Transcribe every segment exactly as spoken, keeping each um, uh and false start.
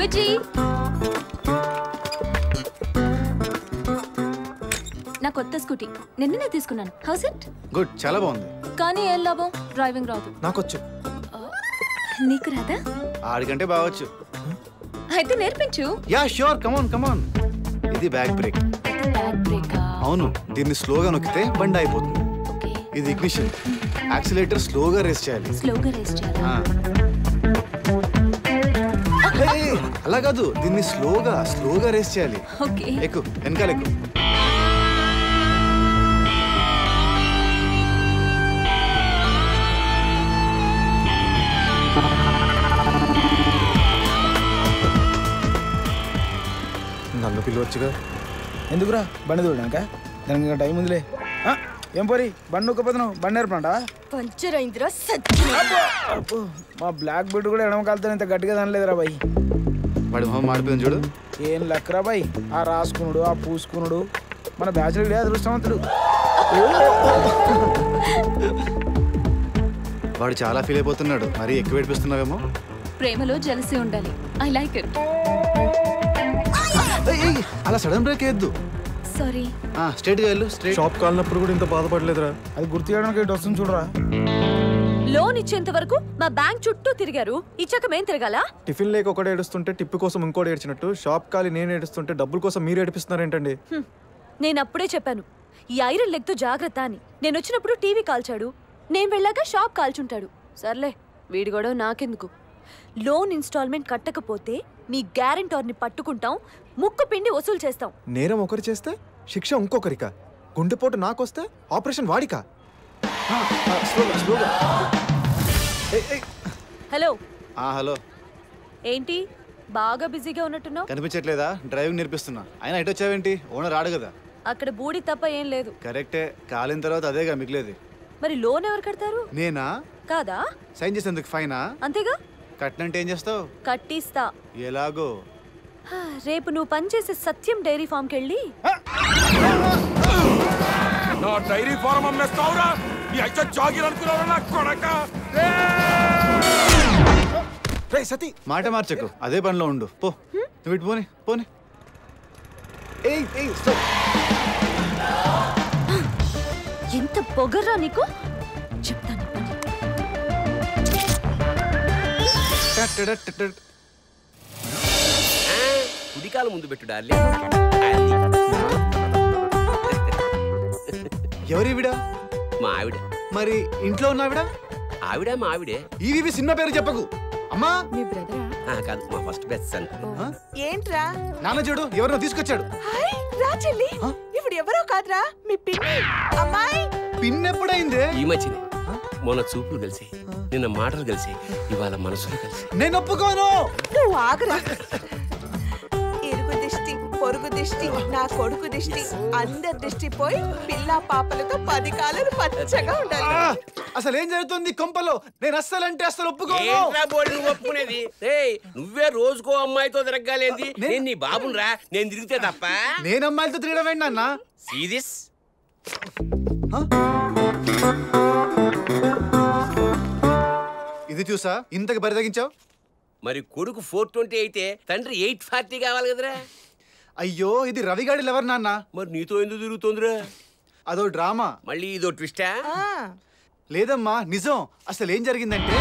బుజ్జి నా కొత్త స్కూటీ నిన్ననే తీసుకున్నాను. House it? గుడ్, చాలా బాగుంది. కానీ ఏం లాభం, డ్రైవింగ్ రాదు. నాకొచ్చు. నీకు రాదా? ఆడికంటే బావచ్చు. అయితే నేర్పించు. Yeah sure, come on come on. ఇది బ్యాక్ బ్రేక్. బ్యాక్ బ్రేకా? అవును, దీన్ని స్లోగా నొక్కితే బండి అయిపోతుంది. ఓకే. ఇది ఇగ్నిషన్. యాక్సిలేటర్ స్లోగా రేస్ చేయాలి. స్లోగా రేస్ చేయాలి. అలా కాదు, దీన్ని స్లోగా స్లోగా రేస్ చేయాలి. ఓకే. ఎక్కు, వెనకాల ఎక్కు. నన్ను పిలవచ్చుగా. ఎందుకురా బండి తోడాక? దానికి ఇంకా టైం ఉందిలే. ఏం పోరి బండి నొక్కపోతున్నావు? బండి నేర్పంట పంచర్ అయిందిరా. మా బ్లాక్ బెల్ట్ కూడా ఎడమ కాలుతో ఇంత గట్టిగా దానిలేదురా బాయ్. వాడి మొహం మాడిపోయింది చూడు. ఏం లక్కరా బాయ్, ఆ రాసుకున్నాడు ఆ పూసుకున్నాడు. మన బ్యాచులర్ అదృష్టవంతుడు. వాడు చాలా ఫీల్ అయిపోతున్నాడు. మరీ ఎక్కువ ఏడిపిస్తున్నావేమో. ప్రేమలో జలసి ఉండాలి. I like it. అలా సడన్ బ్రేక్ వేయద్దు. సారీ. స్ట్రైట్ గా వెళ్ళు. స్ట్రైట్. షాప్ కాలినప్పుడు కూడా ఇంత బాధపడలేదురా. అది గుర్తు చేయడానికి ఇటు వస్తుంది చూడరా. లోన్ ఇచ్చేంత వరకు మా బ్యాంక్ చుట్టూ తిరిగారు. ఇచ్చాక మేం తిరగాల? టిఫిన్ లేక ఒకటి ఏడుస్తుంటే టిప్పు కోసం ఇంకోటి ఏడ్చినట్టు షాప్ కాలి నేను ఏడుస్తుంటే డబ్బుల కోసం మీరు ఏడిపిస్తున్నారేంటండి? నేను అప్పుడే చెప్పాను ఈ ఐరన్ లెగ్ తో జాగ్రత్త అని. నేను వచ్చినప్పుడు టీవీ కాల్చాడు, నేను వెళ్ళాక షాప్ కాల్చుంటాడు. సర్లే, వీడి గొడవ నాకెందుకు. లోన్ ఇన్స్టాల్మెంట్ కట్టకపోతే మీ గ్యారెంటర్ని పట్టుకుంటాం, ముక్కు పిండి వసూలు చేస్తాం. నేరం ఒకరు చేస్తే శిక్ష ఇంకొకరికా? గుండెపోటు నాకొస్తే ఆపరేషన్ వాడికా? హలో. హలో. ఏంటి బాగా బిజీగా ఉన్నట్టున్నావు? కనిపించట్లేదా? డ్రైవింగ్ నేర్పిస్తున్నా. అయినా ఇటు వచ్చావేంటి? ఓనర్ రాడు కదా. అక్కడ బూడి తప్ప ఏం లేదు. కరెక్టే, కాలిన తర్వాత అదేగా మిగిలేదు. మరి లోన్ ఎవరు కడతారు? నేనా? కాదా? సైన్ చేసేందుకు ఫైనా? అంతేగా. కట్నంటే ఏం చేస్తావు? కట్టిస్తా. ఎలాగో? రేపు నువ్వు పనిచేసే సత్యం డైరీ ఫామ్ కెళ్ళి నా డైరీ ఫారం అమ్మేస్తావురా? నీ అయితే జాగిరనుకున్నావురా నా కొడక? రే సతీ, మాట మార్చకు. అదే పనిలో ఉండు. పో, నువ్వు ఇటు పోని పోని. ఏయ్ ఏయ్ స్టాప్. ఎంత పొగర్రా నీకు, చెప్తాను. కుడికాలు ముందు పెట్టు డార్లింగ్. ఎవరి విడా? మా ఆవిడ. మరి ఇంట్లో ఉన్న ఆవిడ? ఆవిడ మా ఆవిడే. ఈవి సినిమా పేరు చెప్పకు. అమ్మా, మీ బ్రదరా? కాదు, మా ఫస్ట్ బెస్ట్ సన్. ఏంట్రా? నాన్న చూడు, ఎవరినో తీసుకొచ్చాడు. రా చెల్లి, ఇప్పుడు ఎవరో కాదురా మీ పిన్ని. అమ్మాయి పిన్ ఎప్పుడైంది? ఈ మధ్యనే. మొన్న చూపులు కలిసి, నిన్న మాటలు కలిసి, ఇవాళ మనసులు కలిసి. నేను ఒప్పుకోను. నువ్వు ఆగరా. ఇరుగు దిష్టి, పొరుగు దిష్టి, నా కొడుకు దిష్టి, అందరి దిష్టి పోయి పిల్ల పాపలతో పది కాలాలు పచ్చగా ఉండాలి. అసలు ఏం జరుగుతుంది కొంపలో? నేను అస్సలంటే అస్సలు ఒప్పుకోను. ఒప్పుకునేది నువ్వే రోజుకో అమ్మాయితో తిరగాలేంది? నేను నీ బాబుని రా, నేను తిరిగితే తప్ప. నేను అమ్మాయిలతో తిరగడం ఏంటి అన్న? సీరియస్. ఇది చూసా ఇంతకు బరితగించావు. మరి కొడుకు ఫోర్ ట్వంటీ అయితే తండ్రి ఎయిట్ ఫార్టీ కావాలి కదరా. అయ్యో, ఇది రవిగాడి లెవర్ నాన్న. మరి నీతో ఎందుకు తిరుగుతుందిరా? అదో డ్రామా. మళ్ళీ ఇదో ట్విస్టా? లేదమ్మా, నిజం. అసలు ఏం జరిగిందంటే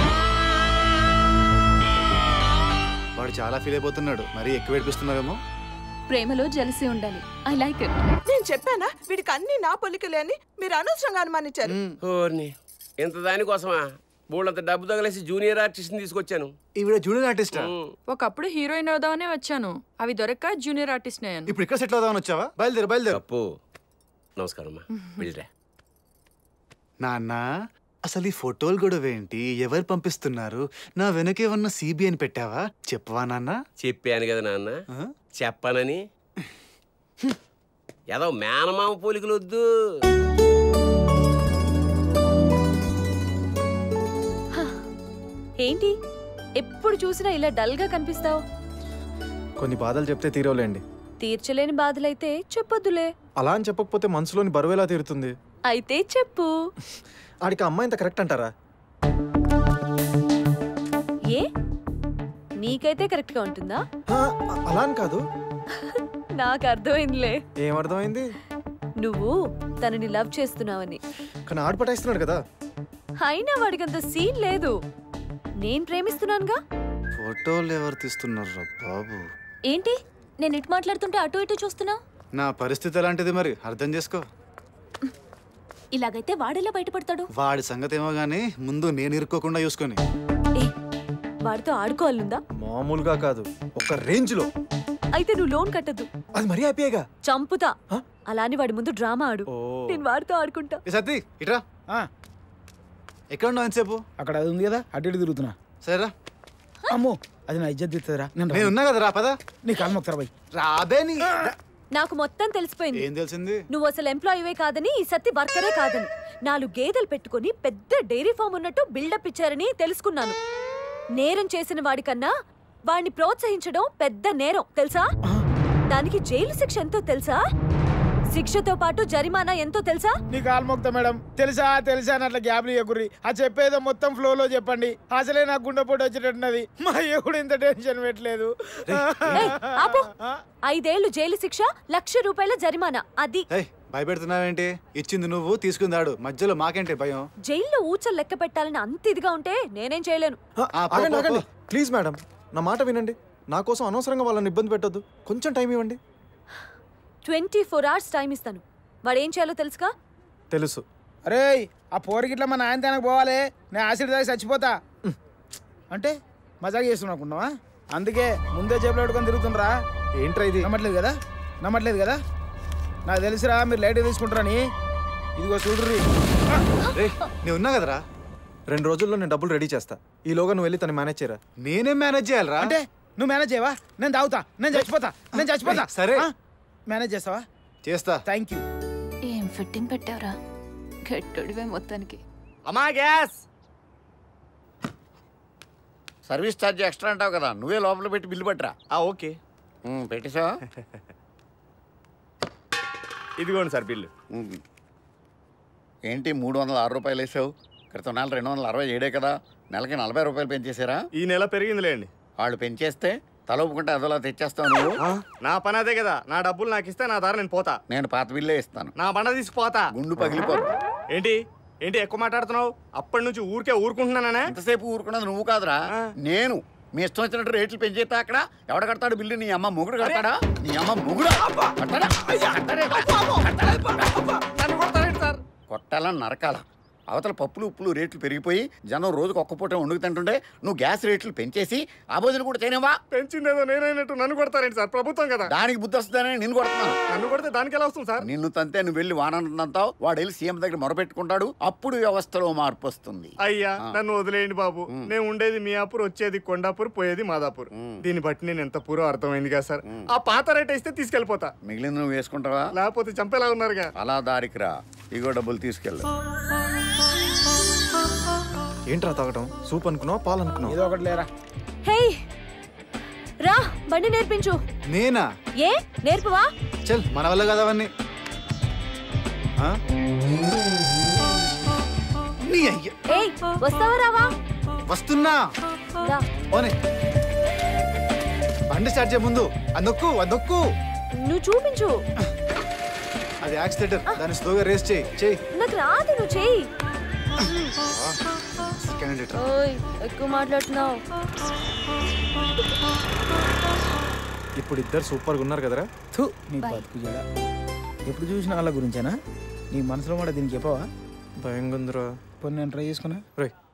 వాడు చాలా ఫీల్ అయిపోతున్నాడు. మరి ఎక్కువ ఏడిపిస్తున్నావేమో. ప్రేమలో జలసి ఉండాలి. I like it. నేను చెప్పానా వీడికి అన్ని నా పొలికలే అని? మీరు అనవసరంగా అనుమానించారు. ఓర్ని, ఎంత దానికోసమా బోళ్ళంత డబ్బు తగలేసి జూనియర్ ఆర్టిస్ట్ తీసుకొచ్చాను. ఈవిడ జూనియర్ ఆర్టిస్టా? ఒకప్పుడు హీరోయిన్ అవుదామనే వచ్చాను, అవి దొరక్క జూనియర్ ఆర్టిస్ట్ అయ్యాను. ఇప్పుడు ఇక్కడ సెటిల్ అవుదామని వచ్చావా? బయలుదేరు బయలుదేరు. అప్పు నమస్కారం అమ్మా, వెళ్ళరా. నాన్న, అసలు ఈ ఫోటోలు గొడవ ఏంటి? ఎవరు పంపిస్తున్నారు? నా వెనకేమన్నా సిబిఐని పెట్టావా? చెప్పవా నాన్న? చెప్పాను కదా నాన్న, చెప్పానని. ఏదో మేనమామ పోలికలు వద్దు. ఏంటి ఎప్పుడు చూసినా ఇలా డల్ గా కనిపిస్తావు? కొన్ని బాధలు చెప్తే తీరవలేండి. తీర్చలేని బాధలైతే చెప్పొద్దులే. అలా అని చెప్పకపోతే మనసులోని బరువు ఎలా తీరుతుంది? అయితే చెప్పు. ఆడికి అమ్మాయి ఇంత కరెక్ట్ అంటారా? ఏ నీకైతే కరెక్ట్ గా ఉంటుందా? ఆ, అలా అని కాదు. నాకు అర్థమైందిలే. ఏం అర్థమైంది? నువ్వు తనని లవ్ చేస్తున్నావని. కానీ ఆడు పటాయిస్తున్నాడు కదా. అయినా వాడికంత సీన్ లేదు. నేను ప్రేమిస్తున్నానుగా. ఫోటోలు ఎవరు తీస్తున్నారు బాబు? ఏంటి నేను ఇటు మాట్లాడుతుంటే అటు ఇటు చూస్తున్నావు? నా పరిస్థితి ఎలాంటిది మరి అర్థం చేసుకో. ఇలాగైతే వాడెలా బయటపడతాడు? వాడి సంగతి ఏమో గానీ ముందు నేను ఇరుక్కోకుండా చూసుకొని. ఏ వాడితో ఆడుకోవాలందా? మామూలుగా కాదు, ఒక రేంజ్ లో. అయితే నువ్వు లోన్ కట్టద్దు. అది మరీ హ్యాపీగా. చంపుతా. అలాని వాడి ముందు డ్రామా ఆడు. నేను వాడితో ఆడుకుంటా. సతీ ఇట్రా. ఎక్కడ ఉన్నావు ఎంతసేపు? అక్కడ అది ఉంది కదా, అటు ఇటు తిరుగుతున్నా. సరేరా. అమ్మో అది నా ఇజ్జత్ తీస్తుందిరా. నేను ఉన్నా కదా రా పదా. నీ కాలు మొక్తారా బాయ్. రాబే నీ. నాకు మొత్తం తెలిసిపోయింది. ఏం తెలిసింది? నువ్వు అసలు ఎంప్లాయీవే కాదని, ఈ సత్తి వర్కరే కాదని. నాలుగు గేదెలు పెట్టుకుని పెద్ద డైరీ ఫామ్ ఉన్నట్టు బిల్డప్ ఇచ్చారని తెలుసుకున్నాను. నేరం చేసిన వాడికన్నా వాడిని ప్రోత్సహించడం పెద్ద నేరం తెలుసా? దానికి జైలు శిక్ష ఎంతో తెలుసా? శిక్షతో పాటు జరిమానా ఎంతో తెలుసా? నీ కాలు మొక్తా మేడం. తెలుసా తెలుసా అని అట్లా గ్యాబ్లు ఎగుర్రి. ఆ చెప్పేదో మొత్తం ఫ్లోలో చెప్పండి. అసలే నాకు గుండెపోటు వచ్చేటట్టున్నది. మా ఎప్పుడు ఇంత టెన్షన్ పెట్టలేదు. ఆపు. ఐదేళ్లు జైలు శిక్ష, లక్ష రూపాయల జరిమానా. అది భయపెడుతున్నావేంటి? ఇచ్చింది నువ్వు, తీసుకుందాడు. మధ్యలో మాకేంటి భయం? జైల్లో ఊచలు లెక్క పెట్టాలని అంత ఇదిగా ఉంటే నేనేం చేయలేను. ప్లీజ్ మేడం, నా మాట వినండి. నా కోసం అనవసరంగా వాళ్ళని ఇబ్బంది పెట్టొద్దు. కొంచెం టైం ఇవ్వండి. ట్వంటీ ఫోర్ అవర్స్ టైం ఇస్తాను. వాడు ఏం చేయాలో తెలుసుగా? తెలుసు. అరే ఆ పోరిగిట్లా మా నాయన తనకు పోవాలి. నేను యాసిడ్ తాగి చచ్చిపోతా అంటే మజాగా చేస్తున్నాకున్నావా? అందుకే ముందే జేబులో పెట్టుకొని తిరుగుతుండ్రా. ఏంట్రా ఇది? నమ్మట్లేదు కదా? నమ్మట్లేదు కదా? నాకు తెలుసురా మీరు లైట్ తీసుకుంటారని. ఇదిగో చూడ్రి. నేను ఉన్నా కదరా. రెండు రోజుల్లో నేను డబ్బులు రెడీ చేస్తా. ఈలోగా నువ్వు వెళ్ళి తను మేనేజ్ చేయరా. నేనేం మేనేజ్ చేయాలరా? అంటే నువ్వు మేనేజ్ చేయవా? నేను తాగుతా, నేను చచ్చిపోతా, నేను చచ్చిపోతా. సరే మేనేజ్ చేస్తావా? చేస్తా. Thank you. ఏం ఫిట్టింగ్ పెట్టావరా? గట్టడివే మొత్తానికి. అమ్మా గ్యాస్ సర్వీస్ ఛార్జ్ ఎక్స్ట్రా అంటావు కదా, నువ్వే లోపల పెట్టి బిల్లు పట్టరా. ఓకే పెట్టేసావా? ఇదిగోండి సార్ బిల్లు. ఏంటి మూడు వందల ఆరు రూపాయలు వేసావు? క్రితం నెల రెండు వందల అరవై ఏడే కదా, నెలకి నలభై రూపాయలు పెంచేసారా? ఈ నెల పెరిగిందిలేండి. వాళ్ళు పెంచేస్తే తలొప్పుకుంటే అదోలా తెచ్చేస్తావు నువ్వు. నా పని అదే కదా. నా డబ్బులు నాకు ఇస్తే నా దారి నేను పోతా. నేను పాత బిల్లే ఇస్తాను. నా బండ తీసుకుపోతా. గుండు పగిలిపోతా. ఏంటి ఏంటి ఎక్కువ మాట్లాడుతున్నావు? అప్పటి నుంచి ఊరికే ఊరుకుంటున్నానే. ఎంతసేపు ఊరుకున్నది నువ్వు కాదురా, నేను. మీ ఇష్టం వచ్చినట్టు రేట్లు పెంచేస్తా. అక్కడ ఎవడ కడతాడు బిల్లు? నీ అమ్మ మొగుడు కడతాడా? నీ అమ్మ మొగుడు కొట్టాలని నరకాల. అవతల పప్పులు ఉప్పులు రేట్లు పెరిగిపోయి జనం రోజుకు ఒక్క పూట వండుకు తింటుంటే నువ్వు గ్యాస్ రేట్లు పెంచేసి ఆ భోజనం కూడా చేయనివా? పెంచిందేదో నేనైనట్టు నన్ను కొడతారేంటి సార్? ప్రభుత్వం కదా. దానికి బుద్ధి వస్తుందని నిన్ను కొడుతున్నాను. నన్ను కొడితే దానికి ఎలా వస్తుంది సార్? నిన్ను తంతే నువ్వు వెళ్ళి వానంతంతావు, వాడు వెళ్ళి సీఎం దగ్గర మొరపెట్టుకుంటాడు. అప్పుడు వ్యవస్థలో మార్పు వస్తుంది. అయ్యా నన్ను వదిలేయండి బాబు. నేను ఉండేది మియాపూర్, వచ్చేది కొండాపూర్, పోయేది మాదాపూర్. దీన్ని బట్టి నేను ఎంత పూరో అర్థమైంది కదా సార్. ఆ పాత రేట్ ఇస్తే తీసుకెళ్ళిపోతా. మిగిలింది నువ్వు వేసుకుంటావా? లేకపోతే చంపేలా ఉన్నారుగా. అలా దారికి రా, ఇగో డబ్బులు తీసుకెళ్ళు. ఏంట్రా తాగటం? సూప్ అనుకున్నావు, పాలు అనుకున్నావు? ఏదో ఒకటి లేరా. హే రా, బండి నేర్పించు. నేనా? ఏ నేర్పువా? చల్, మన వల్ల కదా అవన్నీ. ఏయ్ వస్తావా రావా? వస్తున్నా. ఓనే బండి స్టార్ట్ చేయ ముందు అదొక్కు అదొక్కు. నువ్వు చూపించు. అది యాక్సిలేటర్, దాన్ని స్లోగా రేస్ చేయి. చేయి. నాకు రాదు, నువ్వు చేయి. ఓయ్ ఎక్కువ మాట్లాడుతున్నావు. ఇప్పుడు ఇద్దరు సూపర్గా ఉన్నారు కదరా. థూ నీ బతుకు జడ. ఎప్పుడు చూసిన వాళ్ళ గురించేనా? నీ మనసులో కూడా దీనికి చెప్పవా? భయంగా ఉందిరా. పోనీ నేను ట్రై చేసుకున్నా. రే